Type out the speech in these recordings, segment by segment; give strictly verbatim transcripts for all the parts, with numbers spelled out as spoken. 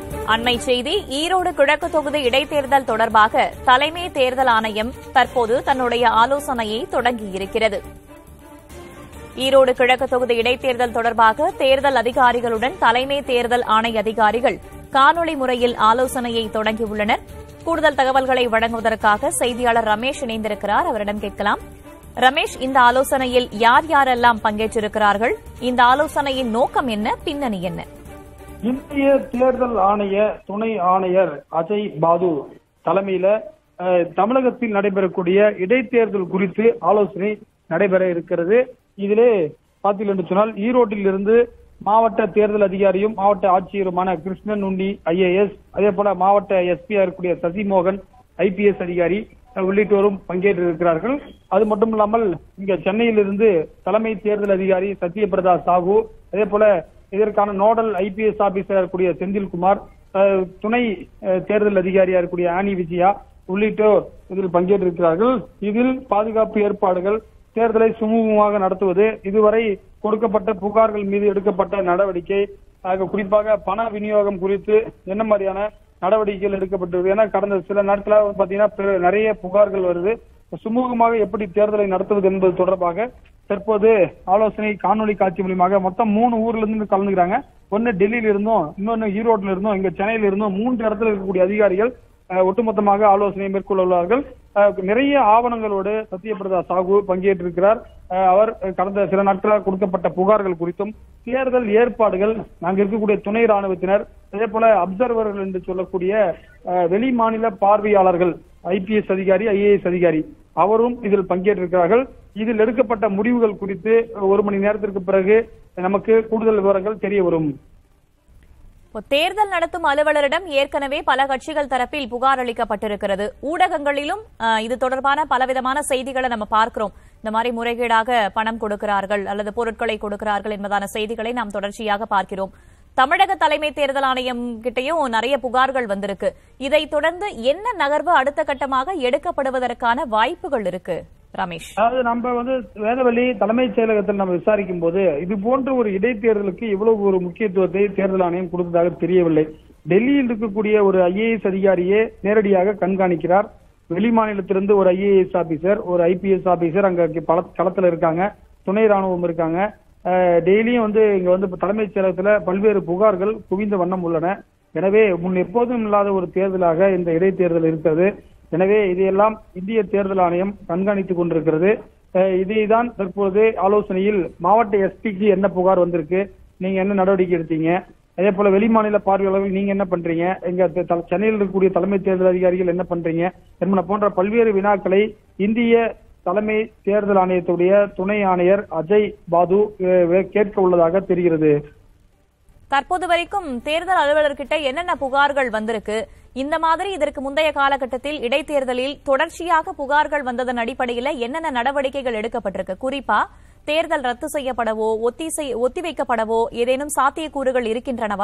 அண்மை செய்தி. ஈரோடு கிழக்கு தொகுதி இடைத்தேர்தல் தொடர்பாக தலைமை தேர்தல் ஆணையம் தற்போது தன்னுடைய ஆலோசனையை தொடங்கியிருக்கிறது. ஈரோடு கிழக்கு தொகுதி இடைத்தேர்தல் தொடர்பாக தேர்தல் அதிகாரிகளுடன் தலைமை தேர்தல் ஆணைய அதிகாரிகள் காணொலி முறையில் ஆலோசனையை தொடங்கியுள்ளனர். கூடுதல் தகவல்களை வழங்குவதற்காக செய்தியாளர் ரமேஷ் இணைந்திருக்கிறார். அவரிடம் கேட்கலாம். ரமேஷ், இந்த ஆலோசனையில் யார் யாரெல்லாம் பங்கேற்றிருக்கிறார்கள்? இந்த ஆலோசனையின் நோக்கம் என்ன? பின்னணி என்ன? இந்திய தேர்தல் ஆணைய துணை ஆணையர் அஜய் பாது தலைமையில தமிழகத்தில் நடைபெறக்கூடிய இடைத்தேர்தல் குறித்து ஆலோசனை நடைபெற இருக்கிறது. இதிலே பார்த்தீர்கள் என்று சொன்னால் ஈரோட்டில் இருந்து மாவட்ட தேர்தல் அதிகாரியும் மாவட்ட ஆட்சியருமான கிருஷ்ணன் உண்டி ஐஏஎஸ், அதே போல மாவட்ட எஸ்பியா இருக்கக்கூடிய சசிமோகன் ஐபிஎஸ் அதிகாரி உள்ளிட்டோரும் பங்கேற்றிருக்கிறார்கள். அது மட்டும் இல்லாமல் இங்க சென்னையில் இருந்து தலைமை தேர்தல் அதிகாரி சத்யபிரதா சாஹூ, அதே போல இதற்கான நோடல் ஐபிஎஸ் ஆபீசர் இருக்கக்கூடிய செந்தில்குமார், துணை தேர்தல் அதிகாரியா இருக்கக்கூடிய ஆனி விஜயா உள்ளிட்டோர் இதில் பங்கேற்றிருக்கிறார்கள். இதில் பாதுகாப்பு ஏற்பாடுகள், தேர்தலை சுமூகமாக நடத்துவது, இதுவரை கொடுக்கப்பட்ட புகார்கள் மீது எடுக்கப்பட்ட நடவடிக்கை, குறிப்பாக பண விநியோகம் குறித்து என்ன மாதிரியான நடவடிக்கைகள் எடுக்கப்பட்டிருக்கு. ஏன்னா கடந்த சில நாட்களாக பாத்தீங்கன்னா நிறைய புகார்கள் வருது. சுமூகமாக எப்படி தேர்தலை நடத்துவது என்பது தொடர்பாக தற்போது ஆலோசனை காணொலி காட்சி மூலமாக மொத்தம் மூணு ஊர்ல இருந்து கலந்துக்கிறாங்க. ஒன்னு டெல்லியில இருந்தும், இன்னொன்னு ஈரோட்ல இருந்தும், இங்க சென்னையில இருந்தும் மூன்று இடத்துல இருக்கக்கூடிய அதிகாரிகள் ஒட்டுமொத்தமாக ஆலோசனை மேற்கொள்ள உள்ளார்கள். நிறைய ஆவணங்களோடு சத்யபிரதா சாஹூ பங்கேற்றிருக்கிறார். அவர் கடந்த சில நாட்களாக கொடுக்கப்பட்ட புகார்கள் குறித்தும், தேர்தல் ஏற்பாடுகள், நாங்கள் இருக்கக்கூடிய துணை ராணுவத்தினர், அதே போல அப்சர்வர்கள் என்று சொல்லக்கூடிய வெளி மாநில பார்வையாளர்கள், ஐபிஎஸ் அதிகாரி ஐஏஎஸ் அதிகாரி அவரும் இதில் பங்கேற்றிருக்கிறார்கள். இதில் எடுக்கப்பட்ட முடிவுகள் குறித்து ஒரு மணி நேரத்திற்கு பிறகு நமக்கு கூடுதல் விவரங்கள் தெரிய வரும். தேர்தல் நடத்தும் அலுவலரிடம் ஏற்கனவே பல கட்சிகள் தரப்பில் புகார் அளிக்கப்பட்டிருக்கிறது. ஊடகங்களிலும் இது தொடர்பான பலவிதமான செய்திகளை நம்ம பார்க்கிறோம். இந்த மாதிரி முறைகேடாக பணம் கொடுக்கிறார்கள் அல்லது பொருட்களை கொடுக்கிறார்கள் என்பதான செய்திகளை நாம் தொடர்ச்சியாக பார்க்கிறோம். தமிழக தலைமை தேர்தல் ஆணையம் கிட்டையும் நிறைய புகார்கள் வந்திருக்கு. இதை தொடர்ந்து என்ன நகர்வு அடுத்த கட்டமாக எடுக்கப்படுவதற்கான வாய்ப்புகள் இருக்கு ரமேஷ்? அதாவது நம்ம வந்து வேதவெளி தலைமைச் செயலகத்தில் நம்ம விசாரிக்கும் போது இது போன்ற ஒரு இடைத்தேர்தலுக்கு இவ்வளவு ஒரு முக்கியத்துவத்தை தேர்தல் ஆணையம் கொடுத்ததாக தெரியவில்லை. டெல்லியில் இருக்கக்கூடிய ஒரு ஐஏஎஸ் அதிகாரியே நேரடியாக கண்காணிக்கிறார். வெளி மாநிலத்திலிருந்து ஒரு ஐஏஎஸ் ஆபீசர், ஒரு ஐபிஎஸ் ஆபீசர் அங்க களத்துல இருக்காங்க. துணை ராணுவம் இருக்காங்க. டெய்லியும் வந்து இங்க வந்து தலைமைச் செயலகத்துல பல்வேறு புகார்கள் குவிந்த வண்ணம் உள்ளன. எனவே முன் எப்போதும் இல்லாத ஒரு தேர்தலாக இந்த இடைத்தேர்தல் இருக்கிறது. எனவே இதையெல்லாம் இந்திய தேர்தல் ஆணையம் கண்காணித்துக் கொண்டிருக்கிறது. இதைதான் தற்போது ஆலோசனையில் மாவட்ட எஸ்பிக்கு என்ன புகார் வந்திருக்கு, நீங்க என்ன நடவடிக்கை எடுத்தீங்க, அதே போல வெளிமாநில பார்வையாளர்கள் நீங்க என்ன பண்றீங்க, எங்க சென்னையில் இருக்கக்கூடிய தலைமை தேர்தல் அதிகாரிகள் என்ன பண்றீங்க என்பன போன்ற பல்வேறு வினாக்களை இந்திய தலைமை தேர்தல் ஆணையத்துடைய துணை ஆணையர் அஜய் பாது கேட்க உள்ளதாக தெரிகிறது. தற்போது வரைக்கும் தேர்தல் அலுவலர்கிட்ட என்னென்ன புகார்கள் வந்திருக்கு? இந்த மாதிரி இதற்கு முந்தைய காலகட்டத்தில் இடைத்தேர்தலில் தொடர்ச்சியாக புகார்கள் வந்ததன் அடிப்படையில் என்னென்ன நடவடிக்கைகள் எடுக்கப்பட்டிருக்கு? குறிப்பா தேர்தல் ரத்து செய்யப்படவோ ஒத்தி வைக்கப்படவோ ஏதேனும் சாத்தியக்கூறுகள் இருக்கின்றனவா?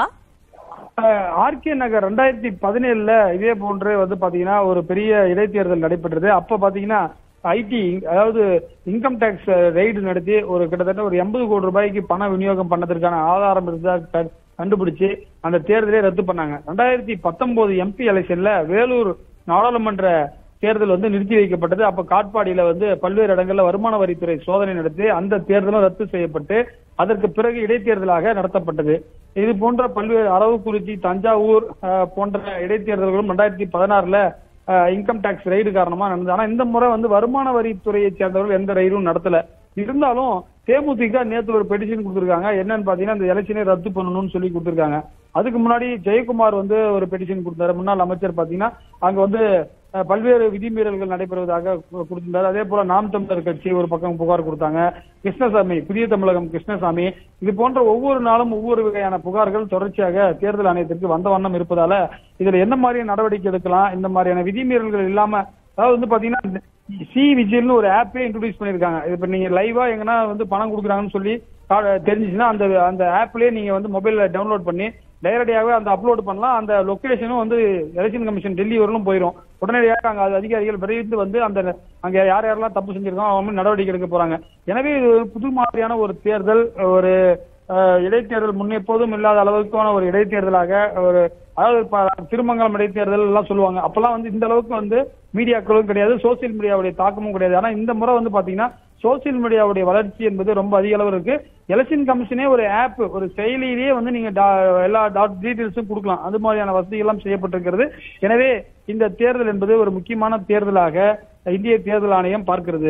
ஆர்கே நகர் ரெண்டாயிரத்தி பதினேழுல இதே போன்று வந்து பாத்தீங்கன்னா ஒரு பெரிய இடைத்தேர்தல் நடைபெற்றது. அப்ப பாத்தீங்கன்னா ஐடி, அதாவது இன்கம் டாக்ஸ் ரெய்டு நடத்தி ஒரு கிட்டத்தட்ட ஒரு எண்பது கோடி ரூபாய்க்கு பண விநியோகம் பண்ணதற்கான ஆதாரம் இருந்தா கண்டுபிடிச்சு அந்த தேர்தலை ரத்து பண்ணாங்க. ரெண்டாயிரத்தி பத்தொன்பது எம்பி எலெக்ஷன்ல வேலூர் நாடாளுமன்ற தேர்தல் வந்து நிறுத்தி வைக்கப்பட்டது. அப்ப காட்பாடியில வந்து பல்வேறு இடங்கள்ல வருமான வரித்துறை சோதனை நடத்தி அந்த தேர்தலும் ரத்து செய்யப்பட்டு அதற்கு பிறகு இடைத்தேர்தலாக நடத்தப்பட்டது. இது போன்ற பல்வேறு அரவக்குறிச்சி, தஞ்சாவூர் போன்ற இடைத்தேர்தல்களும் ரெண்டாயிரத்தி பதினாறுல இன்கம் டாக்ஸ் ரெய்டு காரணமா நடந்தது. ஆனா இந்த முறை வந்து வருமான வரித்துறையை சேர்ந்தவர்கள் எந்த ரெய்டும் நடத்தல. இருந்தாலும் தேமுதிக நேற்று ஒரு பெட்டிஷன் கொடுத்திருக்காங்க. என்னன்னு பாத்தீங்கன்னா இந்த எலெக்ஷனை ரத்து பண்ணணும்னு சொல்லி கொடுத்திருக்காங்க. அதுக்கு முன்னாடி ஜெயக்குமார் வந்து ஒரு பெட்டிஷன் கொடுத்தாரு. முன்னாள் அமைச்சர் பாத்தீங்கன்னா அங்க வந்து பல்வேறு விதிமீறல்கள் நடைபெறுவதாக கொடுத்திருந்தார். அதே போல நாம் தமிழர் கட்சி ஒரு பக்கம் புகார் கொடுத்தாங்க. கிருஷ்ணசாமி, புதிய தமிழகம் கிருஷ்ணசாமி, இது போன்ற ஒவ்வொரு நாளும் ஒவ்வொரு வகையான புகார்கள் தொடர்ச்சியாக தேர்தல் ஆணையத்திற்கு வந்த வண்ணம் இருப்பதால இதுல என்ன மாதிரியான நடவடிக்கை எடுக்கலாம், இந்த மாதிரியான விதிமீறல்கள் இல்லாம, அதாவது வந்து பாத்தீங்கன்னா சி விஜில்னு ஒரு ஆப்பே இன்ட்ரோடியூஸ் பண்ணிருக்காங்க. இப்ப நீங்க லைவா எங்கன்னா வந்து பணம் கொடுக்குறாங்கன்னு சொல்லி தெரிஞ்சிச்சுன்னா அந்த அந்த ஆப்லயே நீங்க வந்து மொபைல்ல டவுன்லோட் பண்ணி டைரக்டாகவே அந்த அப்லோட் பண்ணலாம். அந்த லொகேஷனும் வந்து எலெக்ஷன் கமிஷன் டெல்லி வரலும் போயிடும். உடனடியாக அங்க அதிகாரிகள் விரைந்து வந்து அந்த அங்க யார் யாரெல்லாம் தப்பு செஞ்சிருக்கோம் அவங்க நடவடிக்கை எடுக்க போறாங்க. எனவே இது புது மாதிரியான ஒரு தேர்தல், ஒரு இடைத்தேர்தல் முன்னெப்போதும் இல்லாத அளவுக்கான ஒரு இடைத்தேர்தலாக ஒரு அதாவது திருமங்கலம் இடைத்தேர்தல் எல்லாம் சொல்லுவாங்க. அப்பெல்லாம் வந்து இந்த அளவுக்கு வந்து மீடியாக்களும் கிடையாது, சோசியல் மீடியாவுடைய தாக்கமும் கிடையாது. ஆனா இந்த முறை வந்து பாத்தீங்கன்னா சோசியல் மீடியாவுடைய வளர்ச்சி என்பது ரொம்ப அதிக அளவு இருக்கு. எலெக்ஷன் கமிஷனே ஒரு ஆப், ஒரு செயலியிலேயே வந்து நீங்க எல்லா டீடைல்ஸும் கொடுக்கலாம். அது மாதிரியான வசதிகள் எல்லாம் செய்யப்பட்டிருக்கிறது. எனவே இந்த தேர்தல் என்பது ஒரு முக்கியமான தேர்தலாக இந்திய தேர்தல் ஆணையம் பார்க்கிறது.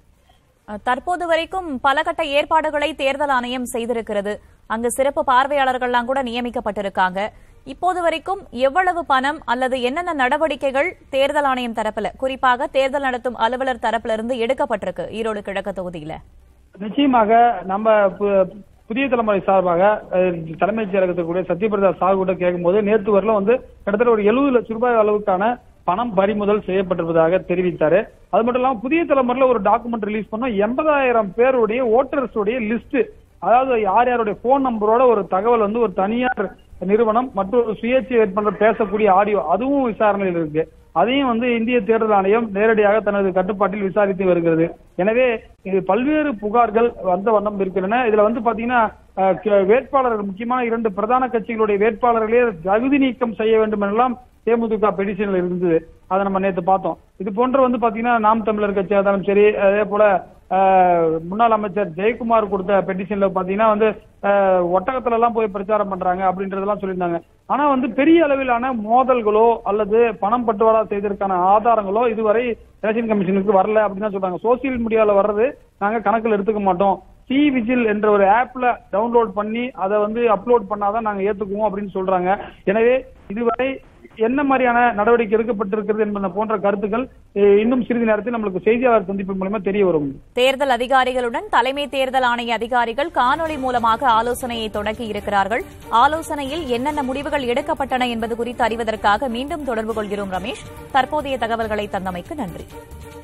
தற்போது வரைக்கும் பல கட்ட ஏற்பாடுகளை தேர்தல் ஆணையம் செய்திருக்கிறது. அங்கு சிறப்பு பார்வையாளர்கள்லாம் கூட நியமிக்கப்பட்டிருக்காங்க. இப்போது வரைக்கும் எவ்வளவு பணம் அல்லது என்னென்ன நடவடிக்கைகள் தேர்தல் ஆணையம் தரப்புல, குறிப்பாக தேர்தல் நடத்தும் அலுவலர் தரப்புல இருந்து எடுக்கப்பட்டிருக்கு ஈரோடு கிழக்கு தொகுதியில? நிச்சயமாக நம்ம புதிய தலைமுறை சார்பாக தலைமைச் செயலகத்துக்குரிய சத்யபிரதா சார் கூட கேட்கும்போது நேற்று வரல வந்து கிட்டத்தட்ட ஒரு எழுபது லட்சம் ரூபாய் அளவுக்கான பணம் பறிமுதல் செய்யப்பட்டிருப்பதாக தெரிவித்தாரு. அது மட்டும் இல்லாம புதிய தலைமுறையில ஒரு டாக்குமெண்ட் ரிலீஸ் பண்ணோம். எண்பதாயிரம் பேருடைய ஓட்டர்ஸுடைய லிஸ்ட், அதாவது யார் யாருடைய போன் நம்பரோட ஒரு தகவல் வந்து ஒரு தனியார் நிறுவனம் மற்றும் சுயேட்சை வேட்பாளர் பேசக்கூடிய ஆடியோ, அதுவும் விசாரணையில் இருக்கு. அதையும் வந்து இந்திய தேர்தல் ஆணையம் நேரடியாக தனது கட்டுப்பாட்டில் விசாரித்து வருகிறது. எனவே இது பல்வேறு புகார்கள் வந்த வண்ணம் இருக்கின்றன. இதுல வந்து பாத்தீங்கன்னா வேட்பாளர்கள், முக்கியமான இரண்டு பிரதான கட்சிகளுடைய வேட்பாளர்களே தகுதி நீக்கம் செய்ய வேண்டும் என்றெல்லாம் தேமுதிக பெடிஷன்ல இருந்தது. அதை நம்ம நேற்று பார்த்தோம். இது போன்ற வந்து பாத்தீங்கன்னா நாம் தமிழர் கட்சியா இருந்தாலும் சரி, அதே போல முன்னாள் அமைச்சர் ஜெயக்குமார் கொடுத்த பெட்டிஷன்ல பாத்தீங்கன்னா வந்து ஒட்டகத்துல எல்லாம் போய் பிரச்சாரம் பண்றாங்க அப்படின்றதெல்லாம் சொல்லியிருந்தாங்க. ஆனா வந்து பெரிய அளவிலான மோதல்களோ அல்லது பணம் பட்டுவாடா செய்ததற்கான ஆதாரங்களோ இதுவரை எலெக்ஷன் கமிஷனுக்கு வரல அப்படின்னு சொல்றாங்க. சோசியல் மீடியால வர்றது நாங்க கணக்கில் எடுத்துக்க மாட்டோம். சி விஜில் என்ற ஒரு ஆப்ல டவுன்லோட் பண்ணி அதை வந்து அப்லோட் பண்ணாதான் நாங்க ஏத்துக்குவோம் அப்படின்னு சொல்றாங்க. எனவே இதுவரை என்ன மாதிரியான நடவடிக்கை எடுக்கப்பட்டிருக்கிறது என்பது போன்ற கருத்துக்கள் இன்னும் சிறிது நேரத்தில் நம்மளுக்கு செய்தியாளர் சந்திப்பு மூலமா தெரிய வரும். தேர்தல் அதிகாரிகளுடன் தலைமை தேர்தல் ஆணைய அதிகாரிகள் காணொலி மூலமாக ஆலோசனையை தொடங்கி இருக்கிறார்கள். ஆலோசனையில் என்னென்ன முடிவுகள் எடுக்கப்பட்டன என்பது குறித்து அறிவதற்காக மீண்டும் தொடர்பு கொள்கிறோம் ரமேஷ். தற்போதைய தகவல்களை தந்தமைக்கு நன்றி.